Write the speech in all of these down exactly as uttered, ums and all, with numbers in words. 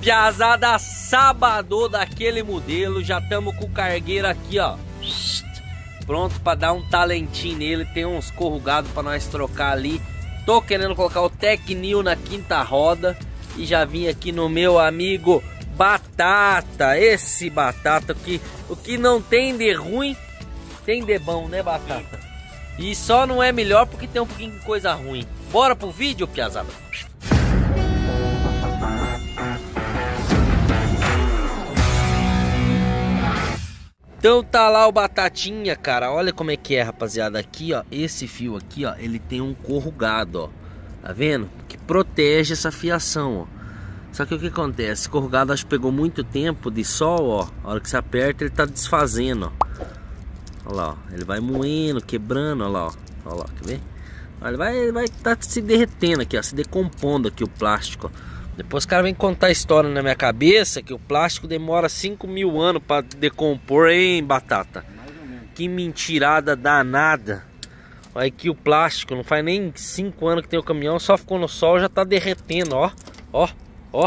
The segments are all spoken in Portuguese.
Piazada, sábado daquele modelo. Já estamos com o cargueiro aqui, ó. Pronto para dar um talentinho nele. Tem uns corrugados para nós trocar ali. Tô querendo colocar o Tecnil na quinta roda. E já vim aqui no meu amigo Batata. Esse Batata que o que não tem de ruim tem de bom, né, Batata? E só não é melhor porque tem um pouquinho de coisa ruim. Bora pro vídeo, piazada. Então tá lá o Batatinha, cara. Olha como é que é, rapaziada. Aqui, ó, esse fio aqui, ó, ele tem um corrugado, ó. Tá vendo? Que protege essa fiação, ó. Só que o que acontece? Esse corrugado acho que pegou muito tempo de sol, ó. A hora que você aperta, ele tá desfazendo, ó. Olha lá, ó. Ele vai moendo, quebrando, olha lá, ó. Olha lá, quer ver? Ele vai, ele vai tá se derretendo aqui, ó. Se decompondo aqui o plástico, ó. Depois o cara vem contar a história na minha cabeça que o plástico demora cinco mil anos para decompor, hein, Batata? Que mentirada danada. Olha aqui o plástico, não faz nem cinco anos que tem o caminhão, só ficou no sol, já tá derretendo, ó. Ó, ó.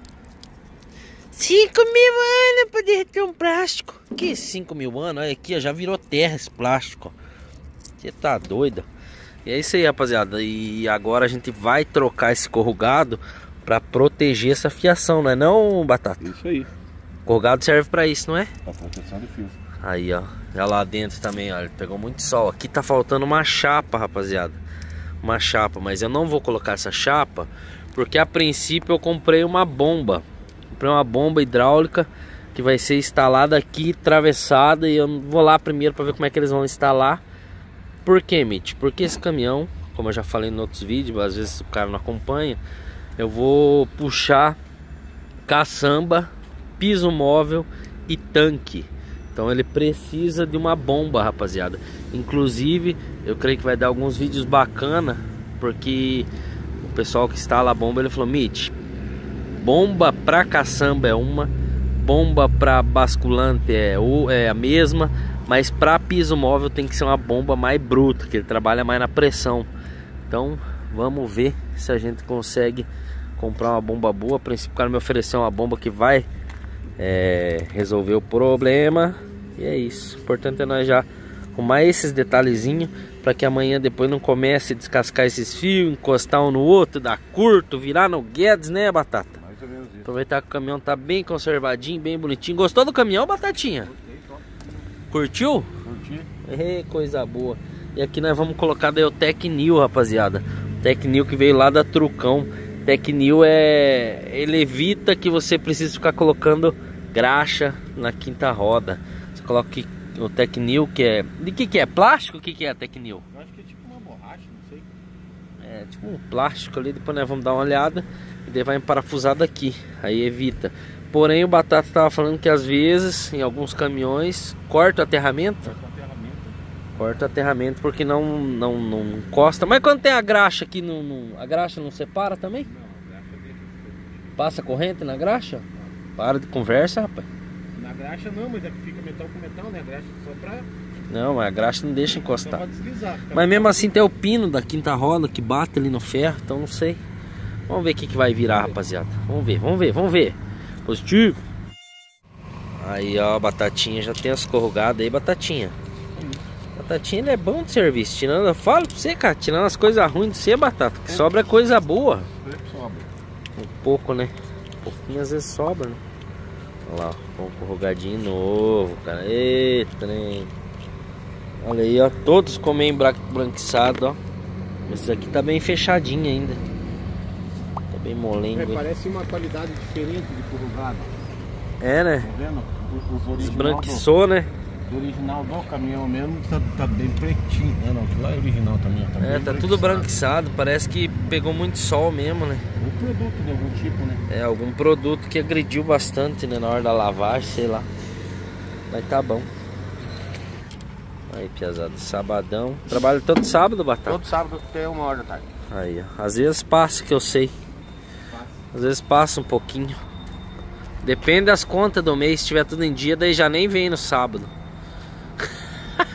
cinco mil anos para derreter um plástico. Que cinco mil anos? Olha aqui, ó, já virou terra esse plástico. Você tá doido? E é isso aí, rapaziada. E agora a gente vai trocar esse corrugado para proteger essa fiação, não é não, Batata? Isso aí. Corrugado serve para isso, não é? Pra proteção de fios. Aí, ó. Já lá dentro também, ó. Ele pegou muito sol. Aqui tá faltando uma chapa, rapaziada. Uma chapa, mas eu não vou colocar essa chapa porque a princípio eu comprei uma bomba. Comprei uma bomba hidráulica que vai ser instalada aqui, atravessada. E eu vou lá primeiro para ver como é que eles vão instalar. Por quê, Mitch? Porque esse caminhão, como eu já falei em outros vídeos, às vezes o cara não acompanha, eu vou puxar caçamba, piso móvel e tanque. Então ele precisa de uma bomba, rapaziada. Inclusive, eu creio que vai dar alguns vídeos bacana, porque o pessoal que instala a bomba, ele falou: Mitch, bomba pra caçamba é uma, bomba pra basculante é, é a mesma, mas para piso móvel tem que ser uma bomba mais bruta, que ele trabalha mais na pressão. Então vamos ver se a gente consegue comprar uma bomba boa. A princípio o cara me ofereceu uma bomba que vai é, resolver o problema. E é isso. O importante é nós já arrumar esses detalhezinhos para que amanhã depois não comece a descascar esses fios, encostar um no outro, dar curto, virar no Guedes, né, Batata? Mais ou menos isso. Aproveitar que o caminhão tá bem conservadinho, bem bonitinho. Gostou do caminhão, Batatinha? Gostei, só. Curtiu? Curti. É, coisa boa. E aqui nós vamos colocar daí o Tecnil, rapaziada. Tecnil que veio lá da Trucão. Tecnil é... ele evita que você precise ficar colocando graxa na quinta roda. Você coloca aqui o Tecnil, que é... de que que é? Plástico? O que que é Tecnil? Eu acho que é tipo uma borracha, não sei. É tipo um plástico ali. Depois nós vamos dar uma olhada. E daí vai emparafusar daqui. Aí evita. Porém o Batata tava falando que às vezes, em alguns caminhões, corta o aterramento. Corta o aterramento. Corta o aterramento porque não, não, não encosta. Mas quando tem a graxa aqui, no, no, a graxa não separa também? Não, a graxa deixa. Passa corrente na graxa? Para de conversa, rapaz. Na graxa não, mas é que fica metal com metal, né? A graxa só pra... Não, mas a graxa não deixa Só encostar. pra deslizar. Fica Mas mesmo assim tem o pino da quinta roda que bate ali no ferro, então não sei. Vamos ver o que, que vai virar, rapaziada. Vamos ver, vamos ver, vamos ver. Positivo. Aí, ó, Batatinha já tem as corrugadas aí, Batatinha. Batatinha, ele é bom de serviço. Tirando, eu falo pra você, cara, tirando as coisas ruins de você, Batata, que sobra coisa boa. sobra. Um pouco, né? Um pouquinho às vezes sobra, né? Olha lá, ó, um corrugadinho novo, cara. Eita, trem. Olha aí, ó, todos com meio branquiçado, ó. Esse aqui tá bem fechadinho ainda. Tá bem molengo. É, parece uma qualidade diferente de corrugado. É, né? Tá vendo? Os, os original Esbranquiçou, do, né? do original do caminhão mesmo tá, tá bem pretinho. É, não, aquilo lá é original também. Tá É, tá tudo branquiçado. Parece que pegou muito sol mesmo, né? Um produto de algum tipo, né? É, algum produto que agrediu bastante, né? Na hora da lavagem, sei lá. Mas tá bom. Aí, piazada, sabadão. Trabalho todo sábado, Batata? Todo sábado até uma hora da tarde. Aí, ó. Às vezes passa, que eu sei. Às vezes passa um pouquinho. Depende das contas do mês. Se tiver tudo em dia, daí já nem vem no sábado.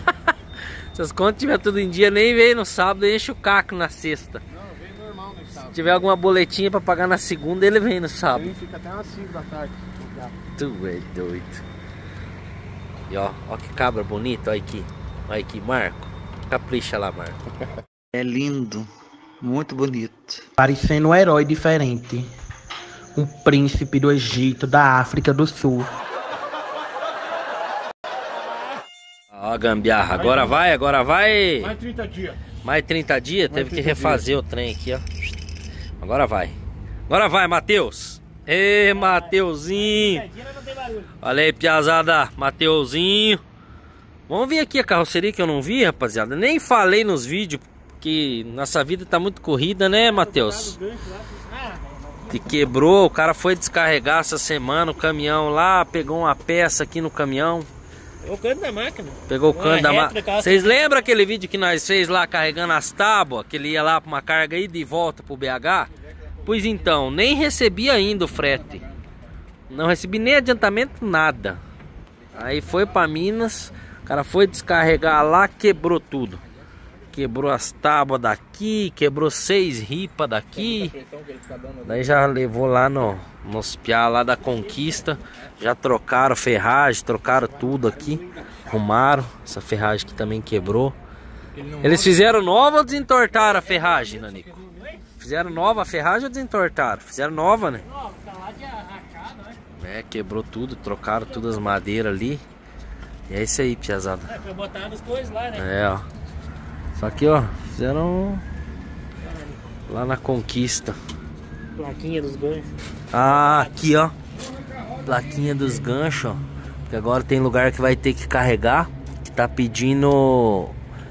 Se as contas tiver tudo em dia, nem vem no sábado, enche o caco na sexta. Não, vem normal no sábado. Se tiver alguma boletinha pra pagar na segunda, ele vem no sábado. Ele fica até umas cinco da tarde. Tu é doido. E ó, ó que cabra bonito, olha aqui. Olha aqui, Marco. Capricha lá, Marco. É lindo, muito bonito. Parecendo um herói diferente. Um príncipe do Egito, da África do Sul. Ó, gambiarra. Agora vai, agora vai. Mais trinta dias. Mais trinta dias? Teve que refazer o trem aqui, ó. Agora vai. Agora vai, Matheus. Ê, Mateuzinho. Olha aí, piazada. Mateuzinho. Vamos ver aqui a carroceria que eu não vi, rapaziada. Nem falei nos vídeos, porque nossa vida tá muito corrida, né, Matheus? Que quebrou, o cara foi descarregar essa semana o caminhão lá, pegou uma peça aqui no caminhão. Pegou o cano da máquina. Pegou o cano da máquina. Vocês lembram aquele vídeo que nós fez lá carregando as tábuas? Que ele ia lá pra uma carga ida e volta pro B H? Pois então, nem recebi ainda o frete. Não recebi nem adiantamento, nada. Aí foi pra Minas, o cara foi descarregar lá, quebrou tudo. Quebrou as tábuas daqui, quebrou seis ripas daqui. Daí já levou lá no, nos piá lá da Conquista. Já trocaram ferragem, trocaram tudo aqui. Arrumaram, essa ferragem que também quebrou. Eles fizeram nova ou desentortaram a ferragem, Nanico? Fizeram nova a ferragem ou desentortaram? Fizeram nova, né? É, quebrou tudo, trocaram todas as madeiras ali. E é isso aí, piazada. É, foi botar as coisas lá, né? É, ó. Só que, ó, fizeram lá na Conquista. Plaquinha dos ganchos. Ah, aqui, ó. Plaquinha dos ganchos, ó. Porque agora tem lugar que vai ter que carregar, que tá pedindo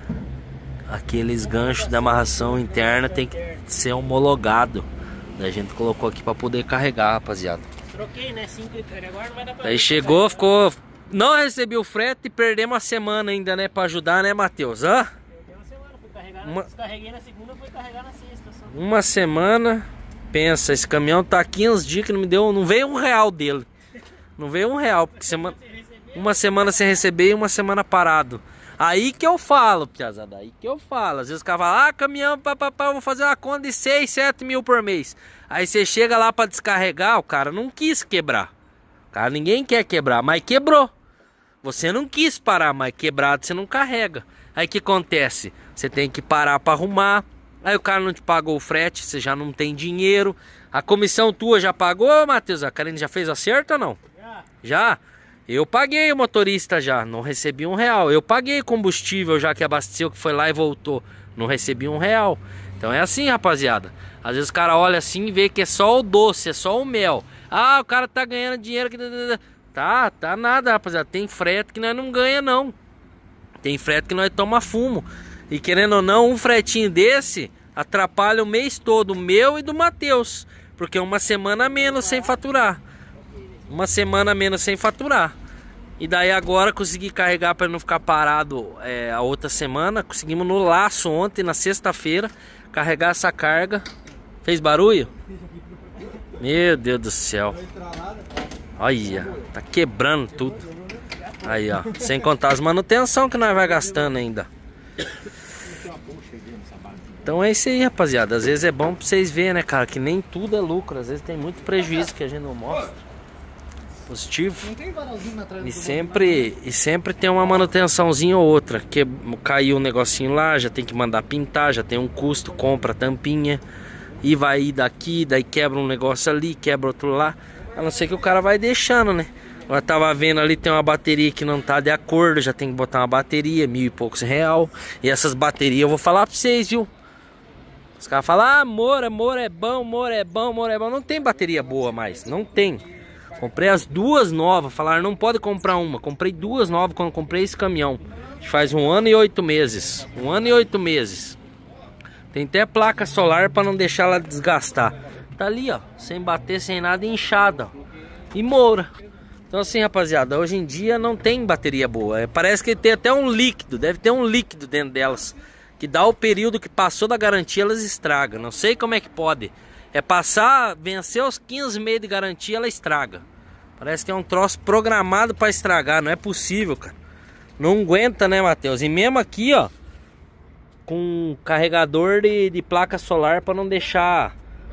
aqueles ganchos da amarração interna, tem que ser homologado. Daí a gente colocou aqui pra poder carregar, rapaziada. Troquei, né? Cinco agora não vai dar pra... Daí chegou, ficou... Não recebi o frete e perdemos uma semana ainda, né? Pra ajudar, né, Matheus? Hã? Perdeu uma semana, fui carregar, Uma... descarreguei na segunda, fui carregar na sexta. Só. Uma semana... Pensa, esse caminhão tá aqui uns dias que não me deu... Não veio um real dele. Não veio um real, porque semana... Uma semana sem receber e uma semana parado. Aí que eu falo, piazada, aí que eu falo. Às vezes o cara fala, ah, caminhão, papapá, vou fazer uma conta de seis, sete mil por mês. Aí você chega lá pra descarregar, o cara não quis quebrar. O cara, ninguém quer quebrar, mas quebrou. Você não quis parar, mas quebrado você não carrega. Aí o que acontece? Você tem que parar pra arrumar. Aí o cara não te pagou o frete, você já não tem dinheiro. A comissão tua já pagou, Matheus? A Karine já fez acerto ou não? Já. Já? Eu paguei o motorista já, não recebi um real. Eu paguei combustível já que abasteceu, que foi lá e voltou. Não recebi um real. Então é assim, rapaziada. Às vezes o cara olha assim e vê que é só o doce, é só o mel. Ah, o cara tá ganhando dinheiro. Tá, tá nada, rapaziada. Tem frete que nós não ganha, não. Tem frete que nós toma fumo. E querendo ou não, um fretinho desse atrapalha o mês todo, o meu e do Matheus. Porque é uma semana a menos sem faturar. Uma semana a menos sem faturar. E daí agora consegui carregar para não ficar parado é, a outra semana. Conseguimos no laço ontem, na sexta-feira, carregar essa carga. Fez barulho? Meu Deus do céu. Olha, tá quebrando tudo. Aí, ó. Sem contar as manutenção que nós vai gastando ainda. Então é isso aí, rapaziada. Às vezes é bom pra vocês verem, né, cara, que nem tudo é lucro. Às vezes tem muito prejuízo que a gente não mostra. Positivo. E sempre, e sempre tem uma manutençãozinha ou outra. Que caiu um negocinho lá, já tem que mandar pintar, já tem um custo, compra a tampinha. E vai ir daqui, daí quebra um negócio ali, quebra outro lá. A não ser que o cara vai deixando, né? Eu tava vendo ali, tem uma bateria que não tá de acordo, já tem que botar uma bateria, mil e poucos real. E essas baterias eu vou falar pra vocês, viu? Os caras falam, ah, amor, amor é bom, amor é bom, amor é bom. Não tem bateria boa mais, não tem. Comprei as duas novas, falaram, não pode comprar uma. Comprei duas novas quando comprei esse caminhão. Faz um ano e oito meses. Um ano e oito meses. Tem até placa solar para não deixar ela desgastar. Tá ali, ó, sem bater, sem nada, inchada. E moura. Então assim, rapaziada, hoje em dia não tem bateria boa. É, parece que tem até um líquido, deve ter um líquido dentro delas. Que dá o período que passou da garantia, elas estragam. Não sei como é que pode. É passar, vencer os quinze meses de garantia, ela estraga. Parece que é um troço programado para estragar, não é possível, cara. Não aguenta, né, Matheus? E mesmo aqui, ó, com carregador de, de placa solar para não deixar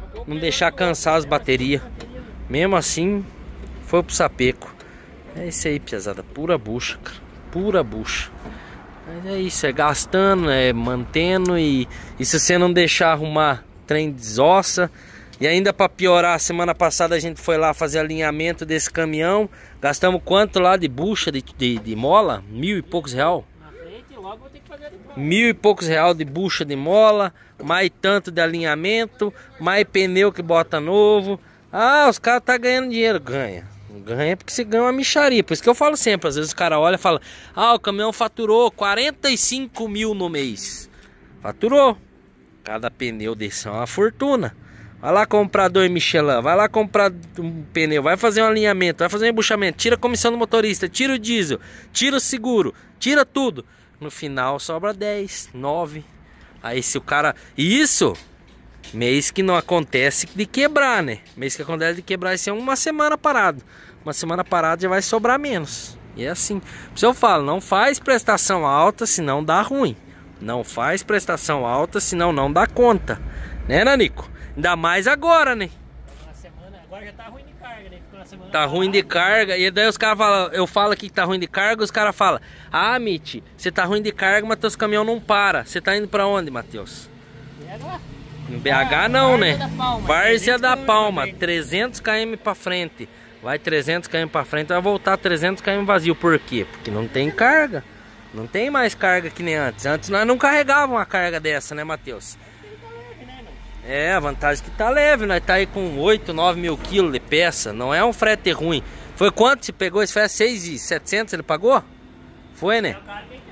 não deixar cansar as baterias. Mesmo assim, foi pro sapeco. É isso aí, piazada, pura bucha, cara. Pura bucha. Mas é isso, é gastando, é mantendo. E, e se você não deixar arrumar, trem desossa. E ainda para piorar, semana passada a gente foi lá fazer alinhamento desse caminhão. Gastamos quanto lá de bucha, de, de, de mola? Mil e poucos real. Mil e poucos real de bucha de mola. Mais tanto de alinhamento. Mais pneu que bota novo. Ah, os caras tá ganhando dinheiro. Ganha. Ganha porque você ganha uma micharia. Por isso que eu falo sempre. Às vezes os caras olham e falam: ah, o caminhão faturou quarenta e cinco mil no mês. Faturou. Cada pneu desse é uma fortuna. Vai lá comprar dois Michelin, vai lá comprar um pneu, vai fazer um alinhamento, vai fazer um embuchamento, tira a comissão do motorista, tira o diesel, tira o seguro, tira tudo. No final sobra dez, nove. Aí se o cara... Isso, mês que não acontece de quebrar, né? Mês que acontece de quebrar, isso é uma semana parado. Uma semana parada já vai sobrar menos. E é assim. Por isso eu falo, não faz prestação alta, senão dá ruim. Não faz prestação alta, senão não dá conta. Né, Nanico? Ainda mais agora, né? Uma semana, agora já tá ruim de carga, né? Ficou uma semana tá ruim de carga. E daí os caras falam, eu falo aqui que tá ruim de carga, os caras falam: ah, Mitch, você tá ruim de carga, mas teus caminhão não para. Você tá indo pra onde, Matheus? B H. Em B H não, né? Várzea da Palma, trezentos trezentos quilômetros pra frente. Vai trezentos quilômetros pra frente, vai voltar trezentos quilômetros vazio. Por quê? Porque não tem carga. Não tem mais carga que nem antes. Antes nós não carregávamos uma carga dessa, né, Matheus? É, a vantagem é que tá leve, nós tá aí com oito, nove mil quilos de peça. Não é um frete ruim. Foi quanto você pegou esse frete? seis mil e setecentos ele pagou? Foi, né?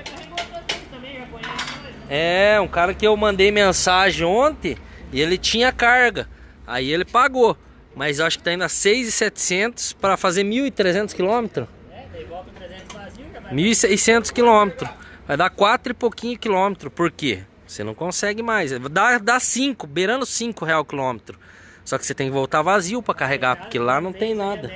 É, um cara que eu mandei mensagem ontem e ele tinha carga. Aí ele pagou. Mas eu acho que tá indo a seis mil e setecentos para fazer mil e trezentos quilômetros. mil e seiscentos quilômetros. Vai dar quatro e pouquinho quilômetros. Por quê? Você não consegue mais. Dá, dá cinco, beirando cinco real o quilômetro. Só que você tem que voltar vazio para carregar, porque lá não tem nada.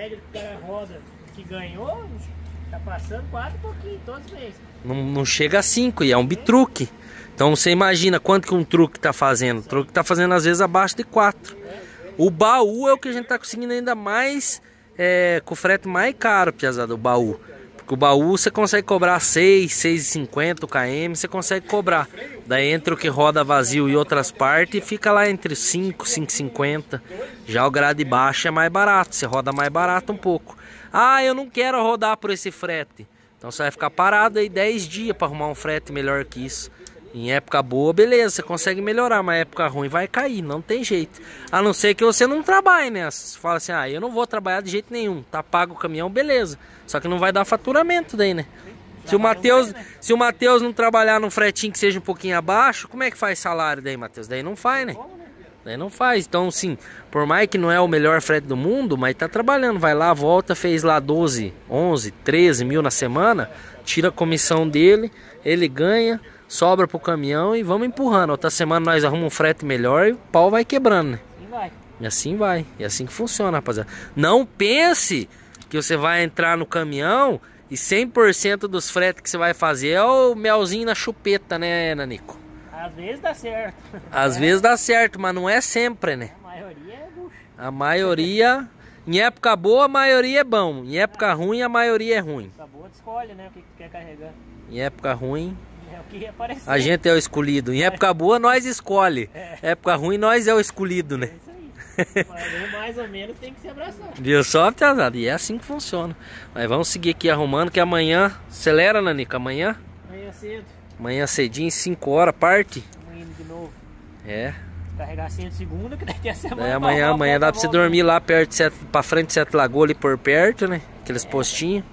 Que ganhou, tá passando quatro e pouquinho todos os meses. Não, não chega a cinco e é um bitruque. Então você imagina quanto que um truque tá fazendo. O truque tá fazendo às vezes abaixo de quatro. O baú é o que a gente tá conseguindo ainda mais, é, com o frete mais caro, piazada, o baú. Porque o baú você consegue cobrar seis, seis e cinquenta km, você consegue cobrar. Daí entre o que roda vazio e outras partes, fica lá entre cinco, cinco e cinquenta. Já o grade baixo é mais barato, você roda mais barato um pouco. Ah, eu não quero rodar por esse frete. Então você vai ficar parado aí dez dias para arrumar um frete melhor que isso. Em época boa, beleza, você consegue melhorar, mas época ruim vai cair, não tem jeito. A não ser que você não trabalhe, né? Você fala assim: ah, eu não vou trabalhar de jeito nenhum. Tá pago o caminhão, beleza. Só que não vai dar faturamento daí, né? Se o Matheus, se o Matheus não trabalhar num fretinho que seja um pouquinho abaixo, como é que faz salário daí, Matheus? Daí não faz, né? Daí não faz. Então, sim, por mais que não é o melhor frete do mundo, mas tá trabalhando. Vai lá, volta, fez lá doze, onze, treze mil na semana, tira a comissão dele, ele ganha, sobra pro caminhão e vamos empurrando. Outra semana nós arrumamos um frete melhor e o pau vai quebrando, né? E vai. E assim vai. E assim que funciona, rapaziada. Não pense que você vai entrar no caminhão e cem por cento dos fretes que você vai fazer é o melzinho na chupeta, né, Nanico? Às vezes dá certo. Às é. vezes dá certo, mas não é sempre, né? A maioria é bucho. A maioria... Em época boa, a maioria é bom. Em época ruim, a maioria é ruim. Época boa, tu escolhe, né? O que tu quer carregar. Em época ruim... É o que aparecer. A gente é o escolhido. Em época boa, nós escolhe. É. Época ruim, nós é o escolhido, né? É isso aí. Mas mais ou menos tem que se abraçar. Viu só, piazada? E é assim que funciona. Mas vamos seguir aqui arrumando, que amanhã... Acelera, Nanica, amanhã? Amanhã cedo. Amanhã cedinho, cinco horas, parte. Amanhã de novo. É. Carregar assim de segunda, que daqui a semana. Daí amanhã, pra amanhã dá pra você volta. dormir lá perto de Sete, pra frente de Sete Lagoas, ali por perto, né? Aqueles postinhos.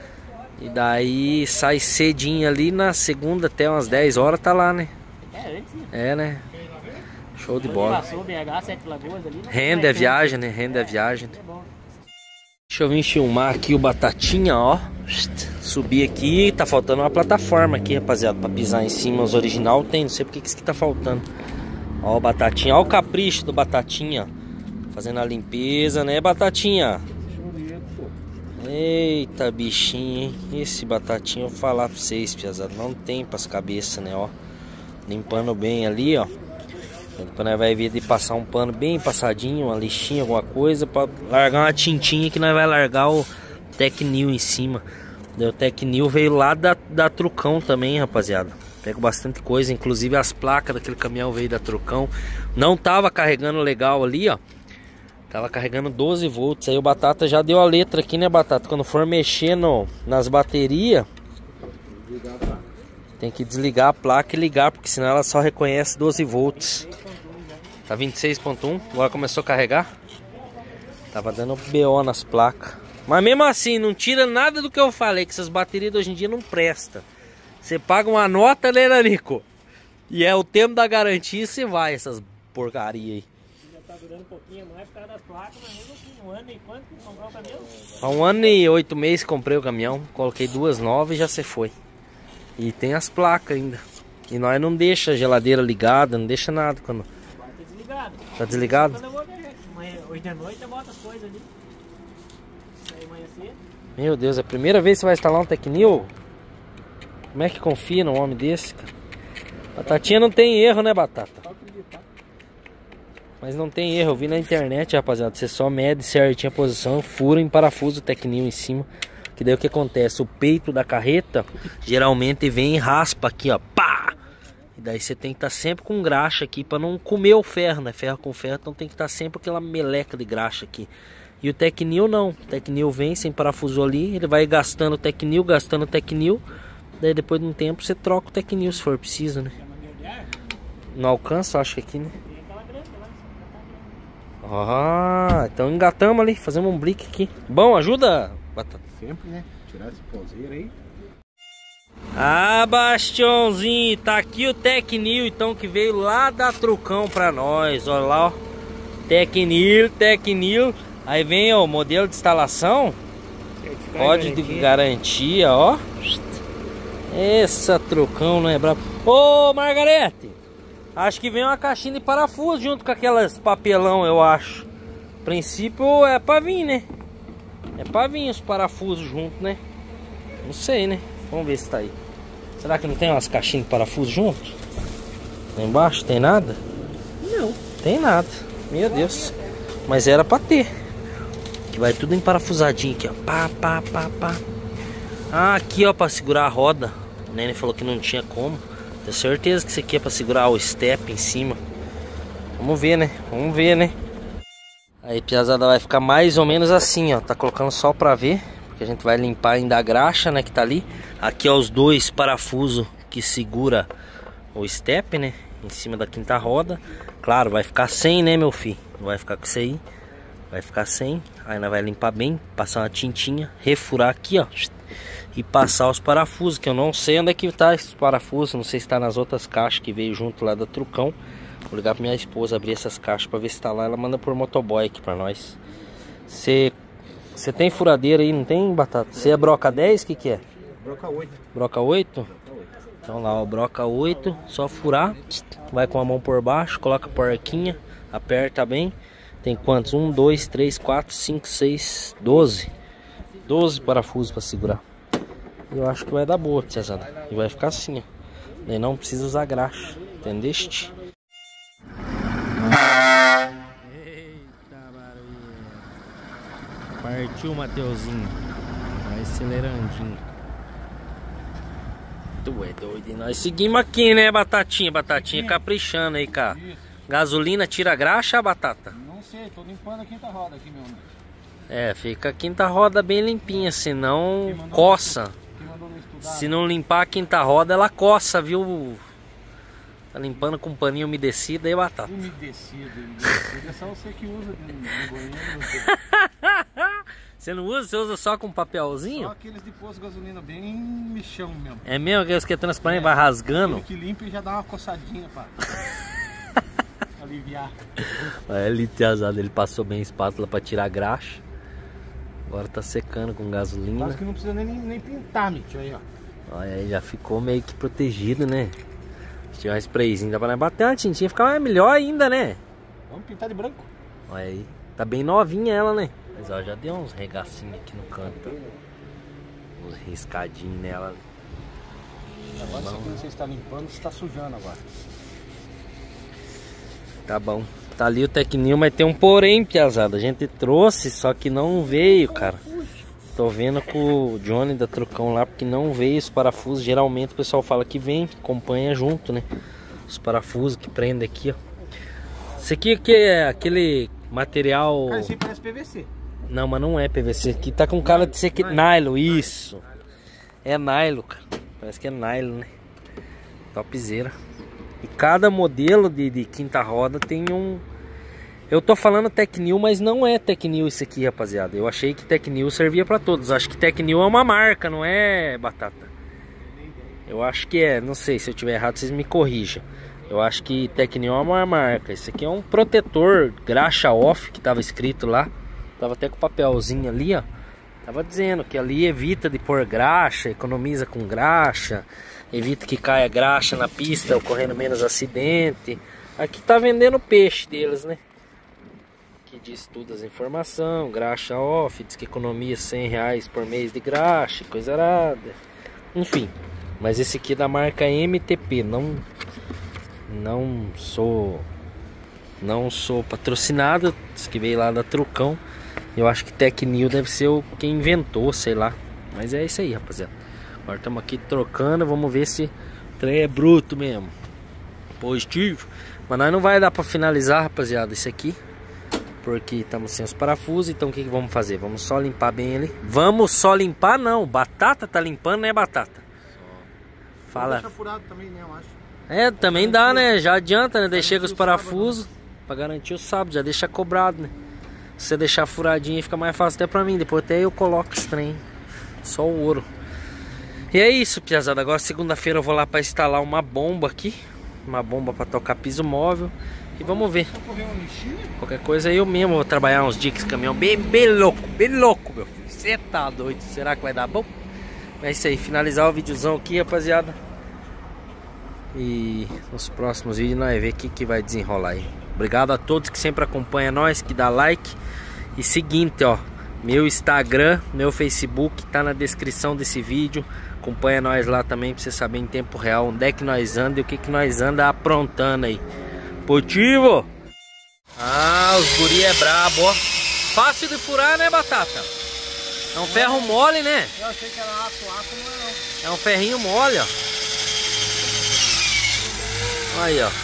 E daí sai cedinho ali na segunda até umas dez horas, tá lá, né? É, antes, né? É, né? Show de bola. Passou B H, Sete Lagoas ali. Não Renda vai é ter. viagem, né? Renda é viagem. É bom. Deixa eu vir filmar aqui o Batatinha, ó. Subir aqui, tá faltando uma plataforma aqui, rapaziada, pra pisar em cima. Os original tem, não sei porque que isso aqui tá faltando. Ó o Batatinha, ó o capricho do Batatinha. Fazendo a limpeza, né, Batatinha? Eita, bichinho, hein? Esse Batatinha, eu vou falar pra vocês, piazada, não tem pras cabeças, né, ó. Limpando bem ali, ó. Depois nós vai ver de passar um pano bem passadinho, uma lixinha, alguma coisa, pra largar uma tintinha que nós vai largar o Tecnil em cima. O Tecnil veio lá da, da Trucão também, rapaziada. Pego bastante coisa, inclusive as placas daquele caminhão veio da Trucão. Não tava carregando legal ali, ó. Tava carregando doze volts. Aí o Batata já deu a letra aqui, né, Batata? Quando for mexer no, nas baterias, tem que desligar a placa e ligar, porque senão ela só reconhece doze volts. Tá vinte e seis ponto um, agora começou a carregar. Tava dando B O nas placas. Mas mesmo assim, não tira nada do que eu falei, que essas baterias de hoje em dia não prestam. Você paga uma nota, né, Nanico? E é o tempo da garantia e você vai, essas porcaria aí. Já tá durando um pouquinho mais por causa das placas, mas mesmo assim, um ano e quanto que comprou o caminhão? Há um ano e oito meses comprei o caminhão, coloquei duas novas e já se foi. E tem as placas ainda. E nós não deixa a geladeira ligada, não deixa nada quando... Vai ter desligado. Tá desligado? Quando eu vou ver, amanhã, hoje de noite eu boto as coisas ali. Aí amanhã cedo. Meu Deus, é a primeira vez que você vai instalar um Tecnil? Como é que confia num homem desse, cara? Batatinha não tem erro, né, Batata? Mas não tem erro, eu vi na internet, rapaziada. Você só mede certinho a posição, fura em parafuso o Tecnil em cima. Que daí o que acontece? O peito da carreta geralmente vem e raspa aqui, ó. Pá! E daí você tem que estar sempre com graxa aqui pra não comer o ferro, né? Ferro com ferro, então tem que estar sempre aquela meleca de graxa aqui. E o Tecnil não. O Tecnil vem sem parafuso ali, ele vai gastando o Tecnil, gastando o Tecnil. Daí depois de um tempo você troca o Tecnil se for preciso, né? Não alcança, acho que aqui, né? Ah, então engatamos ali, fazemos um blick aqui. Bom, ajuda, Batata. Sempre, né? Tirar esse poseiro aí. Ah, Bastiãozinho, tá aqui o Tecnil, então, que veio lá da Trucão pra nós. Olha lá, ó. Tecnil, Tecnil. Aí vem ó, o modelo de instalação. Código de garantia, ó. Essa Trucão não é brabo. Ô, Margarete, acho que vem uma caixinha de parafuso junto com aquelas papelão, eu acho. A princípio é pra vir, né? É pra vir os parafusos junto, né? Não sei, né? Vamos ver se tá aí. Será que não tem umas caixinhas de parafuso junto? Lá embaixo tem nada? Não. Tem nada. Meu Deus. Mas era pra ter. Que vai tudo emparafusadinho aqui, ó. Pá, pá, pá, pá. Ah, aqui, ó, pra segurar a roda. O Nene falou que não tinha como. Tenho certeza que isso aqui é pra segurar o step em cima. Vamos ver, né? Vamos ver, né? Aí, piazada, vai ficar mais ou menos assim, ó. Tá colocando só pra ver. Porque a gente vai limpar ainda a graxa, né, que tá ali. Aqui, ó, os dois parafusos que segura o step, né? Em cima da quinta roda. Claro, vai ficar sem, né, meu filho? Não vai ficar com isso aí. Vai ficar sem. Aí nós vai limpar bem, passar uma tintinha, refurar aqui, ó. E passar os parafusos, que eu não sei onde é que tá esses parafusos. Não sei se tá nas outras caixas que veio junto lá da Trucão. Vou ligar pra minha esposa abrir essas caixas pra ver se tá lá. Ela manda por motoboy aqui pra nós. Você Você tem furadeira aí, não tem, Batata? Você é broca dez? O que que é? Broca oito. Broca oito? Então lá, ó, broca oito. Só furar. Vai com a mão por baixo, coloca a porquinha, aperta bem. Tem quantos? um, dois, três, quatro, cinco, seis, doze. doze parafusos pra segurar. Eu acho que vai dar boa, tiazada. E vai ficar assim, ó. Daí não precisa usar graxa. Entendeste? Eita barulho. Partiu, Mateuzinho. Vai acelerandinho. Tu é doido. E nós seguimos aqui, né, Batatinha? Batatinha caprichando aí, cara. Gasolina tira graxa, Batata? Não sei, tô limpando a quinta roda aqui, meu amigo. É, fica a quinta roda bem limpinha, senão coça. Se não limpar a quinta roda, ela coça, viu? Tá limpando com um paninho umedecido aí, Batata. Umedecido, umedecido. É só você que usa no banheiro. Você não usa? Você usa só com papelzinho? Só aqueles de posto de gasolina bem michão mesmo. É mesmo? Aqueles que é transparente, é, vai rasgando? Aquele que limpa e já dá uma coçadinha pra aliviar. Olha ali, tiazada, ele passou bem a espátula pra tirar a graxa. Agora tá secando com gasolina. Quase que não precisa nem, nem pintar, Mitch, aí, ó. Olha aí, já ficou meio que protegido, né? Se tiver um sprayzinho, dá pra bater uma tintinha, ficar melhor ainda, né? Vamos pintar de branco. Olha aí, tá bem novinha ela, né? Mas ó, já deu uns regacinhos aqui no canto. Uns riscadinhos nela. Agora isso aqui você está limpando, você está sujando agora. Tá bom. Tá ali o Tecnil, mas tem um porém, piazada. A gente trouxe, só que não veio, cara. Tô vendo com o Johnny da Trucão lá, porque não veio os parafusos. Geralmente o pessoal fala que vem, acompanha junto, né? Os parafusos que prendem aqui, ó. Isso aqui que é aquele material... Ah, isso aí parece P V C. Não, mas não é P V C. Aqui tá com cara de ser que... Nylon, isso. É nylon, cara. Parece que é nylon, né? Topzera. E cada modelo de, de quinta roda tem um... Eu tô falando Tecnil, mas não é Tecnil isso aqui, rapaziada. Eu achei que Tecnil servia pra todos. Acho que Tecnil é uma marca, não é, Batata? Eu acho que é. Não sei, se eu tiver errado, vocês me corrijam. Eu acho que Tecnil é uma marca. Esse aqui é um protetor graxa off, que tava escrito lá. Tava até com o papelzinho ali, ó. Tava dizendo que ali evita de pôr graxa, economiza com graxa, evita que caia graxa na pista, ocorrendo menos acidente. Aqui tá vendendo peixe deles, né? Que diz todas as informações, graxa off, diz que economia cem reais por mês de graxa, coisa arada. Enfim, mas esse aqui é da marca M T P, não, não sou, não sou patrocinado, diz que veio lá da Trucão. Eu acho que Tecnil deve ser o quem inventou, sei lá. Mas é isso aí, rapaziada. Agora estamos aqui trocando, vamos ver se o trem é bruto mesmo. Positivo. Mas nós não vai dar para finalizar, rapaziada, isso aqui. Porque estamos sem os parafusos, então o que, que vamos fazer? Vamos só limpar bem ele. Vamos só limpar não, Batata tá limpando, né, Batata? Fala. Deixa furado também, né, eu acho. É, também dá, né, já adianta, né, deixei com os parafusos para garantir o sábado, já deixa cobrado, né. Se você deixar furadinho fica mais fácil até pra mim, depois até eu coloco esse trem, só o ouro. E é isso, piazada, agora segunda-feira eu vou lá para instalar uma bomba aqui. Uma bomba para tocar piso móvel. E vamos ver. Qualquer coisa eu mesmo vou trabalhar uns dias com esse caminhão bem, bem louco, bem louco, meu filho. Você tá doido? Será que vai dar bom? É isso aí, finalizar o videozão aqui, rapaziada. E nos próximos vídeos nós vamos ver o que, que vai desenrolar aí. Obrigado a todos que sempre acompanham nós, que dá like. E seguinte, ó, meu Instagram, meu Facebook tá na descrição desse vídeo. Acompanha nós lá também pra você saber em tempo real onde é que nós anda e o que que nós anda aprontando aí. Positivo? Ah, os guri é brabo, ó. Fácil de furar, né, Batata? É um ferro mole, né? Eu achei que era aço, aço não é não. É um ferrinho mole, ó. Aí, ó.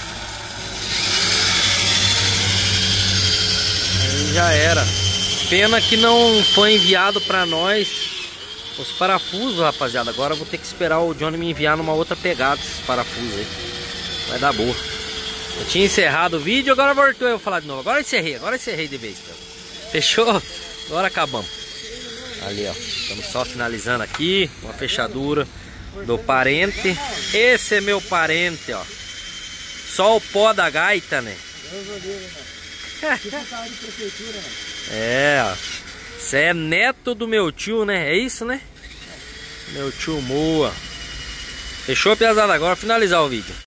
Aí já era. Pena que não foi enviado pra nós os parafusos, rapaziada. Agora eu vou ter que esperar o Johnny me enviar numa outra pegada esses parafusos aí. Vai dar boa. Eu tinha encerrado o vídeo, agora voltou eu falar de novo. Agora encerrei, agora encerrei de vez. Então. Fechou? Agora acabamos. Ali, ó. Estamos só finalizando aqui. Uma fechadura do parente. Esse é meu parente, ó. Só o pó da gaita, né? É, ó. Você é neto do meu tio, né? É isso, né? Meu tio Moa. Fechou, piazada? Agora finalizar o vídeo.